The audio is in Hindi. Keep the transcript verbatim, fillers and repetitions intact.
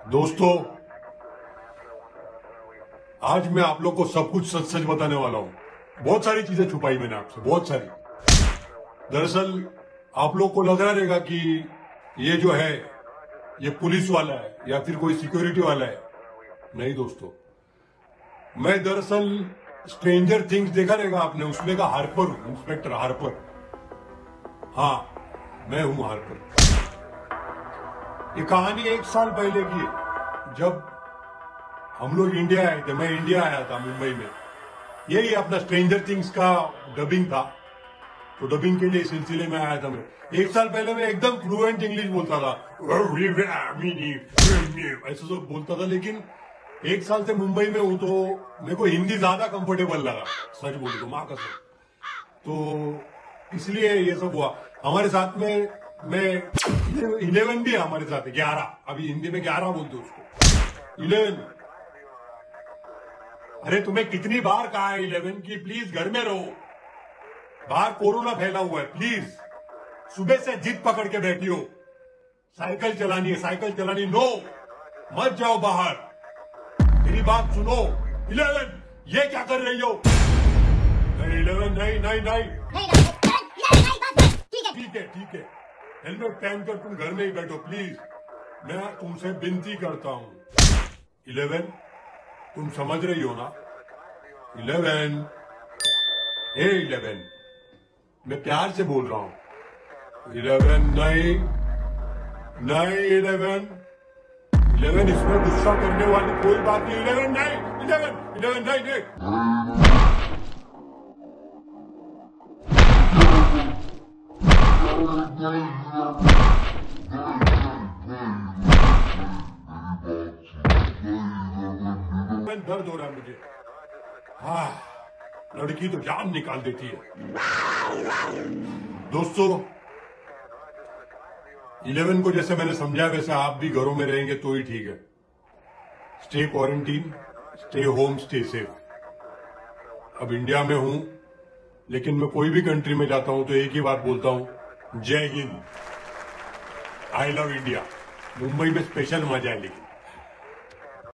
दोस्तों, आज मैं आप लोग को सब कुछ सच सच बताने वाला हूं। बहुत सारी चीजें छुपाई मैंने आपसे, बहुत सारी। दरअसल आप लोग को लग रहा रहेगा कि ये जो है ये पुलिस वाला है या फिर कोई सिक्योरिटी वाला है। नहीं दोस्तों, मैं दरअसल स्ट्रेंजर थिंग्स देखा रहेगा आपने, उसमें का हार्पर हूं, इंस्पेक्टर हार्पर। हाँ, मैं हूं हार्पर। ये कहानी एक साल पहले की है, जब हम लोग इंडिया आए थे। मैं इंडिया आया था, मुंबई में। यही अपना स्ट्रेंजर थिंग्स का डबिंग था, तो डबिंग के लिए सिलसिले में आया था मैं। एक साल पहले मैं एकदम फ्लुएंट इंग्लिश बोलता था, ऐसा सब बोलता था। लेकिन एक साल से मुंबई में हूं तो मेरे को हिंदी ज्यादा कंफर्टेबल लगा, सच बोलूं तो, माँ कसम। तो इसलिए ये सब हुआ हमारे साथ में। मैं इलेवन भी है हमारे साथ, ग्यारह। अभी हिंदी में ग्यारह बोलते उसको, इलेवन। अरे तुम्हें कितनी बार कहा है इलेवन की प्लीज घर में रहो, बाहर कोरोना फैला हुआ है, प्लीज। सुबह से जिद पकड़ के बैठी हो, साइकिल चलानी है, साइकिल चलानी, नो मत जाओ बाहर, मेरी बात सुनो। इलेवन, ये क्या कर रही हो? नहीं इलेवन, नहीं नहीं नहीं, ठीक है ठीक है, हेलमेट पहनकर तुम घर में ही बैठो प्लीज, मैं तुमसे विनती करता हूं। इलेवन, तुम समझ रही हो ना? इलेवन, हे इलेवन, मैं प्यार से बोल रहा हूं। इलेवन, नहीं नहीं इलेवन, इलेवन इसमें गुस्सा करने वाली कोई बात नहीं। इलेवन नहीं, इलेवन इलेवन नहीं नहीं। दर्द हो रहा है मुझे। हाँ, लड़की तो जान निकाल देती है। दोस्तों, इलेवन को जैसे मैंने समझा वैसे आप भी घरों में रहेंगे तो ही ठीक है। Stay quarantine, stay home, stay safe. अब इंडिया में हूं, लेकिन मैं कोई भी कंट्री में जाता हूं तो एक ही बात बोलता हूं, जय हिंद, आई लव इंडिया। मुंबई में स्पेशल मजा है लेकिन